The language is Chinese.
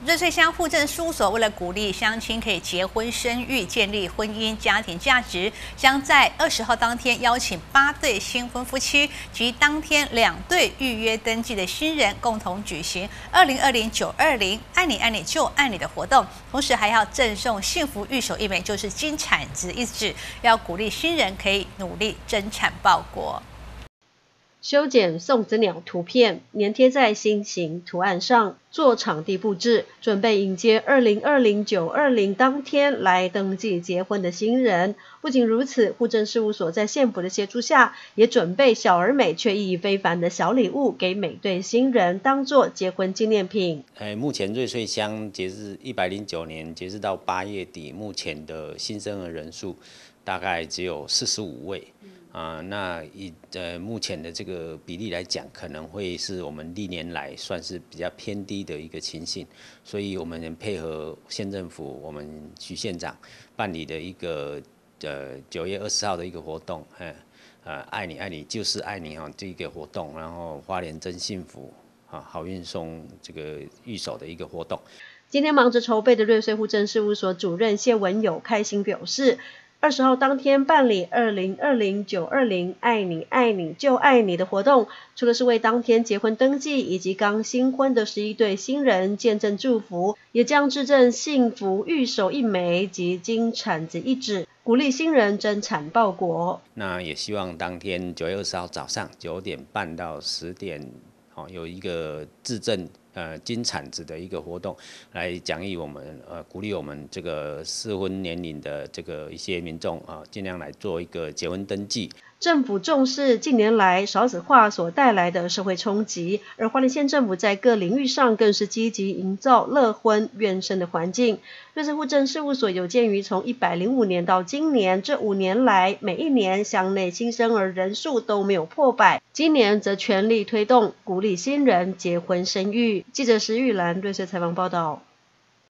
瑞穗乡户政事务所为了鼓励乡亲可以结婚生育、建立婚姻家庭价值，将在20号当天邀请8对新婚夫妻及当天2对预约登记的新人共同举行2020-920爱你爱你就爱你的活动，同时还要赠送幸福玉手1枚，就是金铲子一指，要鼓励新人可以努力争产报国。 修剪送子鸟图片粘贴在心形图案上，做场地布置，准备迎接2020-920当天来登记结婚的新人。不仅如此，户政事务所在县府的协助下，也准备小而美却意义非凡的小礼物给每对新人，当作结婚纪念品。 目前瑞穗乡截至109年，截至到8月底，目前的新生儿人数大概只有45位。那以目前的这个比例来讲，可能会是我们历年来算是比较偏低的一个情形，所以我们能配合县政府，我们徐县长办理的一个9月20号的一个活动，爱你爱你就是爱你这一个活动，然后花莲真幸福好运送这个玉手的一个活动。 今天忙着筹备的瑞穗户政事务所主任谢文友开心表示，20号当天办理2020-920爱你爱你就爱你的活动，除了是为当天结婚登记以及刚新婚的11对新人见证祝福，也将致赠幸福玉手1枚及金铲子1指，鼓励新人争产报国。 那也希望当天9月20号早上9点半到10点，有一个致赠金铲子的一个活动，来奖励我们鼓励我们这个适婚年龄的这个一些民众尽量来做一个结婚登记。 政府重视近年来少子化所带来的社会冲击，而花莲县政府在各领域上更是积极营造乐婚愿生的环境。瑞穗户政事务所有鉴于从105年到今年这5年来，每一年乡内新生儿人数都没有破100，今年则全力推动鼓励新人结婚生育。记者石玉兰瑞穗采访报道。